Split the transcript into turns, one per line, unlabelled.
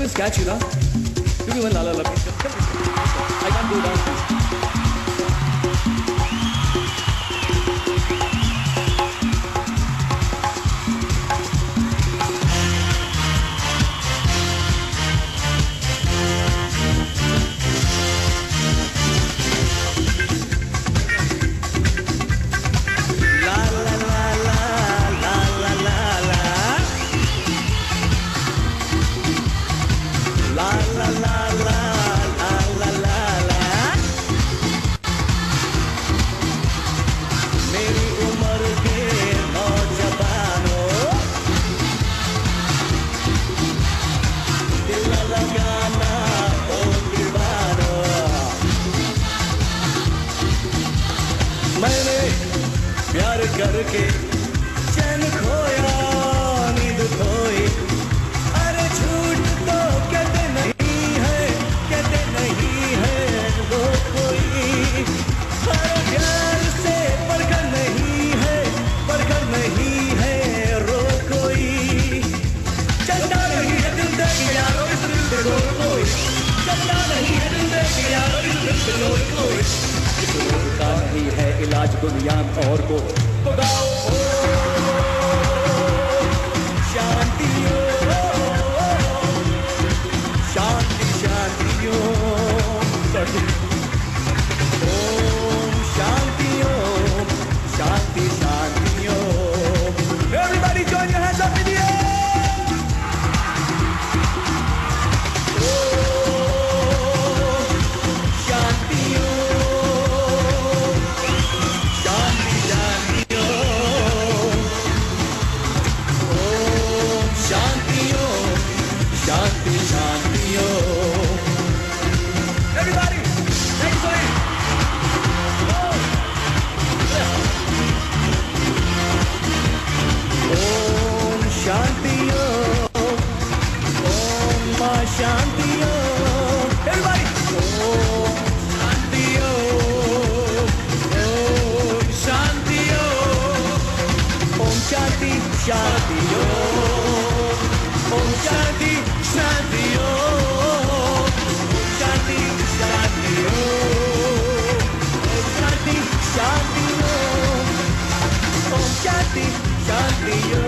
always catch you, na? Give me one la la la. I can't go down. मैंने प्यार करके चैन खोया, नींद खोई। अरे झूठ तो कहते नहीं है, कहते नहीं है वो कोई। अरे प्यार से बढ़कर नहीं है, बढ़कर नहीं है रो कोई। चलता नहीं है दिल दे के यारो इस दिल पे रो कोई। चलता नहीं है दिल दे के यारो इस दिल पे रो कोई। का नहीं है इलाज दुनिया और को तो गाओ शांति शांति शांति ओम शांति शांति शांति। Everybody join your hands up in the air. Shanti Om Shanti Shanti Om Shanti Shanti Om Shanti Shanti Om Shanti Shanti